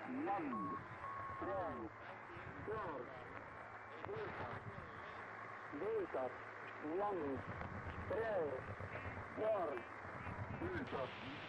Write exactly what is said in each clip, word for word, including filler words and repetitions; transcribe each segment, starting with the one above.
Land, Front, Dor, Data, Data, Land, Tre, Dor, Data,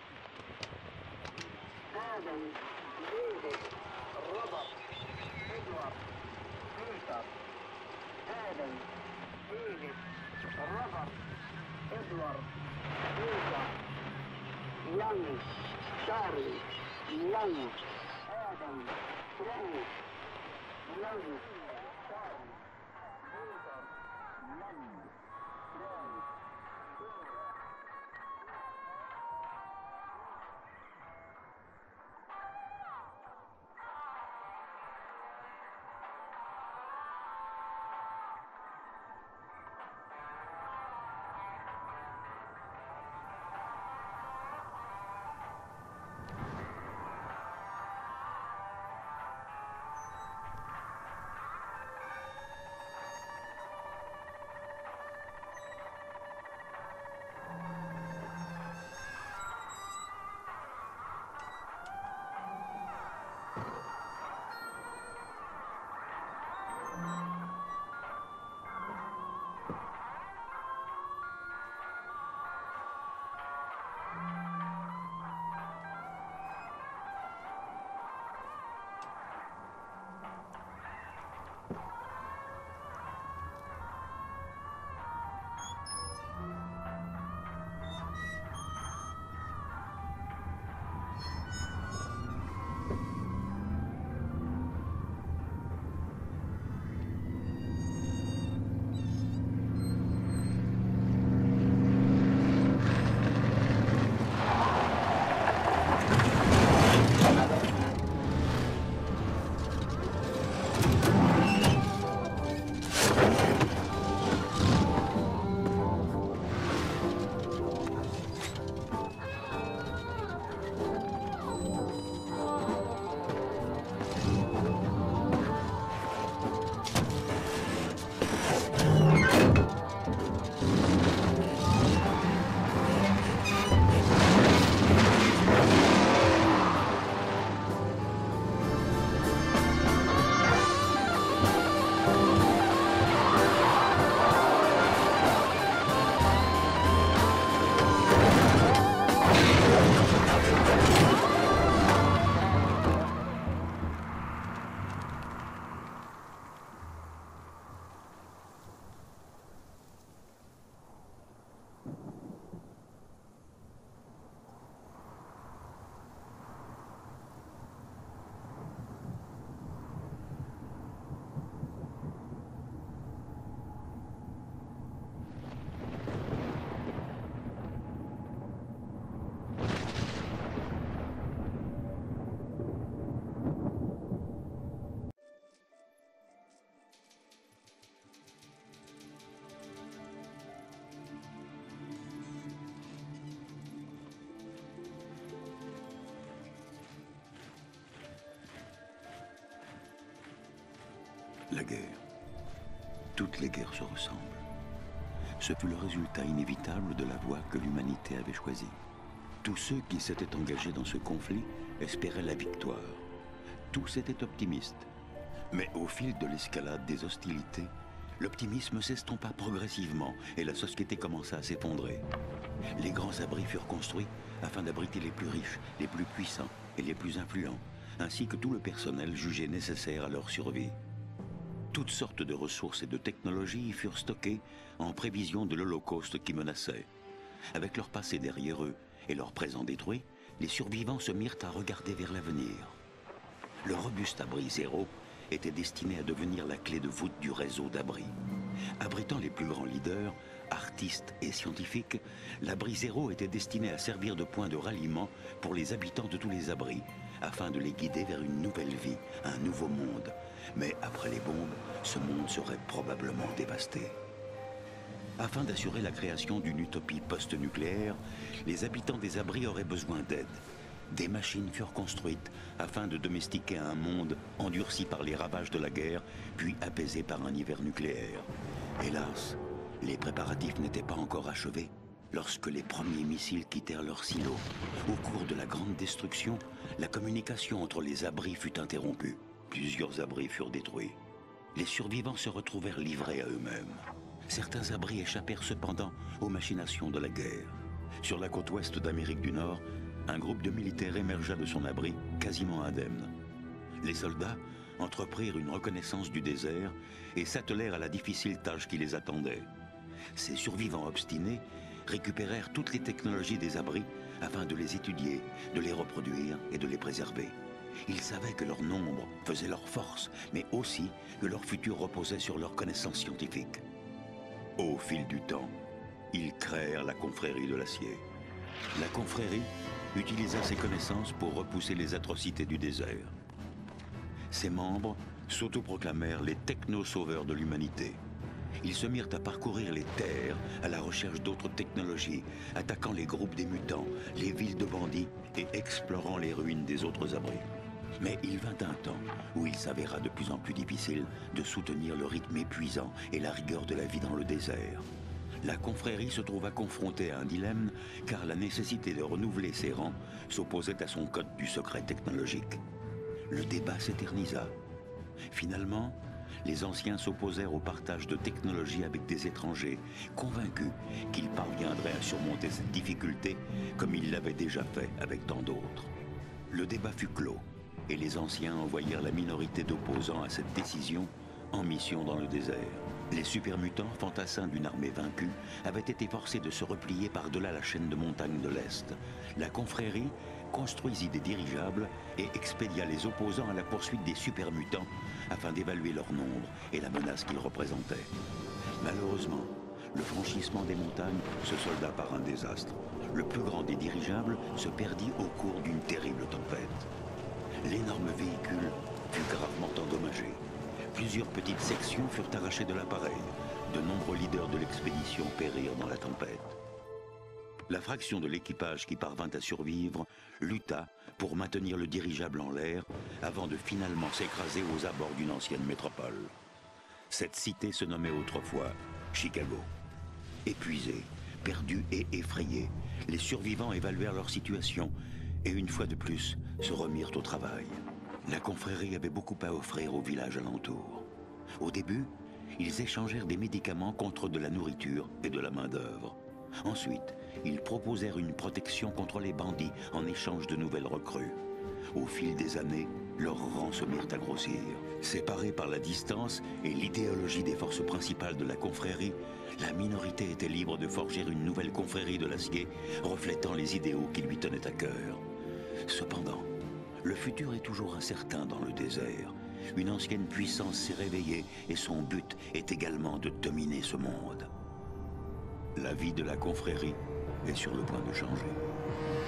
Adam, David, Robert, Edward, Peter, Adam, David, Robert, Edward, Peter, Young, Charlie, Young, Adam, Frank, Young, Charlie, Peter, Young, Frank, La guerre. Toutes les guerres se ressemblent. Ce fut le résultat inévitable de la voie que l'humanité avait choisie. Tous ceux qui s'étaient engagés dans ce conflit espéraient la victoire. Tous étaient optimistes. Mais au fil de l'escalade des hostilités, l'optimisme s'estompa progressivement et la société commença à s'effondrer. Les grands abris furent construits afin d'abriter les plus riches, les plus puissants et les plus influents, ainsi que tout le personnel jugé nécessaire à leur survie. Toutes sortes de ressources et de technologies furent stockées en prévision de l'Holocauste qui menaçait. Avec leur passé derrière eux et leur présent détruit, les survivants se mirent à regarder vers l'avenir. Le robuste abri zéro était destiné à devenir la clé de voûte du réseau d'abris. Abritant les plus grands leaders, artistes et scientifiques, l'abri zéro était destiné à servir de point de ralliement pour les habitants de tous les abris, afin de les guider vers une nouvelle vie, un nouveau monde. Mais après les bombes, ce monde serait probablement dévasté. Afin d'assurer la création d'une utopie post-nucléaire, les habitants des abris auraient besoin d'aide. Des machines furent construites afin de domestiquer un monde endurci par les ravages de la guerre, puis apaisé par un hiver nucléaire. Hélas, les préparatifs n'étaient pas encore achevés. lorsque les premiers missiles quittèrent leur silo. Au cours de la grande destruction, la communication entre les abris fut interrompue. Plusieurs abris furent détruits. Les survivants se retrouvèrent livrés à eux-mêmes. Certains abris échappèrent cependant aux machinations de la guerre. Sur la côte ouest d'Amérique du Nord, un groupe de militaires émergea de son abri, quasiment indemne. Les soldats entreprirent une reconnaissance du désert et s'attelèrent à la difficile tâche qui les attendait. Ces survivants obstinés récupérèrent toutes les technologies des abris afin de les étudier, de les reproduire et de les préserver. Ils savaient que leur nombre faisait leur force, mais aussi que leur futur reposait sur leurs connaissances scientifiques. Au fil du temps, ils créèrent la confrérie de l'acier. La confrérie utilisa ses connaissances pour repousser les atrocités du désert. Ses membres s'autoproclamèrent les techno-sauveurs de l'humanité. Ils se mirent à parcourir les terres à la recherche d'autres technologies, attaquant les groupes des mutants, les villes de bandits et explorant les ruines des autres abris. Mais il vint un temps où il s'avéra de plus en plus difficile de soutenir le rythme épuisant et la rigueur de la vie dans le désert. La confrérie se trouva confrontée à un dilemme car la nécessité de renouveler ses rangs s'opposait à son code du secret technologique. Le débat s'éternisa. Finalement, les anciens s'opposèrent au partage de technologies avec des étrangers, convaincus qu'ils parviendraient à surmonter cette difficulté comme ils l'avaient déjà fait avec tant d'autres. Le débat fut clos et les anciens envoyèrent la minorité d'opposants à cette décision en mission dans le désert. Les supermutants, fantassins d'une armée vaincue, avaient été forcés de se replier par-delà la chaîne de montagnes de l'Est. La confrérie construisit des dirigeables et expédia les opposants à la poursuite des supermutants afin d'évaluer leur nombre et la menace qu'ils représentaient. Malheureusement, le franchissement des montagnes se solda par un désastre. Le plus grand des dirigeables se perdit au cours d'une terrible tempête. L'énorme véhicule fut gravement endommagé. Plusieurs petites sections furent arrachées de l'appareil. De nombreux leaders de l'expédition périrent dans la tempête. La fraction de l'équipage qui parvint à survivre lutta pour maintenir le dirigeable en l'air avant de finalement s'écraser aux abords d'une ancienne métropole. Cette cité se nommait autrefois Chicago. Épuisés, perdus et effrayés, les survivants évaluèrent leur situation et une fois de plus se remirent au travail. La confrérie avait beaucoup à offrir aux villages alentours. Au début, ils échangèrent des médicaments contre de la nourriture et de la main-d'œuvre. Ensuite, ils proposèrent une protection contre les bandits en échange de nouvelles recrues. Au fil des années, leurs rangs se mirent à grossir. Séparés par la distance et l'idéologie des forces principales de la confrérie, la minorité était libre de forger une nouvelle confrérie de l'acier, reflétant les idéaux qui lui tenaient à cœur. Cependant, le futur est toujours incertain dans le désert. Une ancienne puissance s'est réveillée et son but est également de dominer ce monde. La vie de la confrérie est sur le point de changer.